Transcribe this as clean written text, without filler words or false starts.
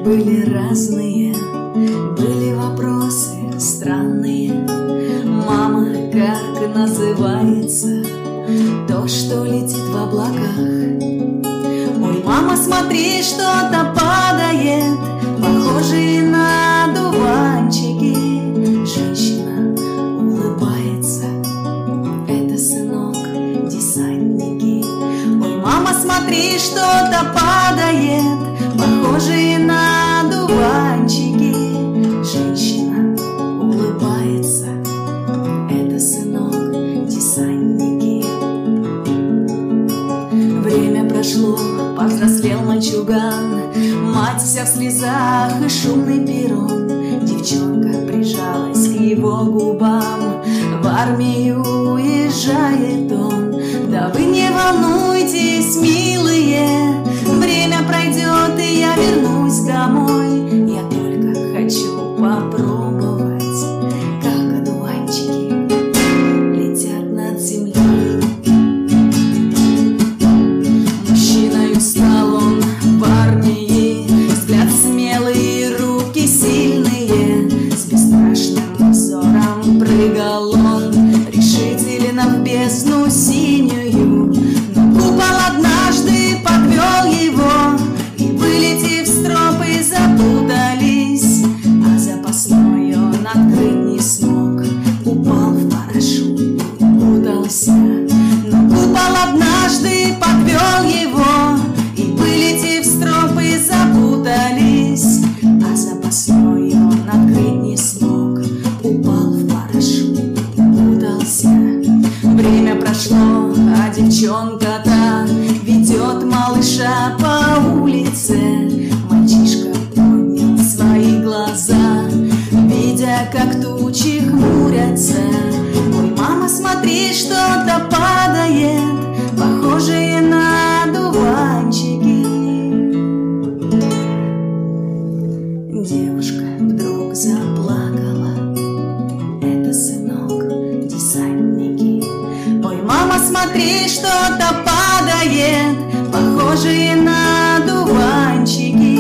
были разные, были вопросы странные. Мама, как называется то, что летит в облаках? Ой, мама, смотри, что-то падает, похожие на дуванчики. Женщина улыбается, это, сынок, десантники. Ой, мама, смотри, что-то падает, похожие на дуванчики. Женщина улыбается, это, сынок, десантники. Время прошло, повзрослел мальчуган, мать вся в слезах и шумный перрон. Девчонка прижалась к его губам, в армию уезжает он. Да вы не волнуйтесь, милые, время пройдет, и я вернусь домой. Я только хочу попробовать, как одуванчики летят над землей. Мужчиной стал он в армии, взгляд смелый, руки сильные. С бесстрашным взором прыгал он решительно в бездну синюю. Но купол однажды подвел его, и, вылетев с тропы, запутались. А запасной он открыть не смог, упал в парашют и укутался. Но купол однажды подвел его, и, вылетев с тропы, запутались. А запасной он открыть не смог, упал в парашют и укутался. Время прошло, а девчонка-то ведет малыша по улице. Мальчишка поднял свои глаза, видя, как тучи хмурятся. Ой, мама, смотри, что-то падает, похожее на дуванчики. Девушка вдруг заплакала, это, сынок, десантники. Ой, мама, смотри, что-то падает, похожие на дуванчики.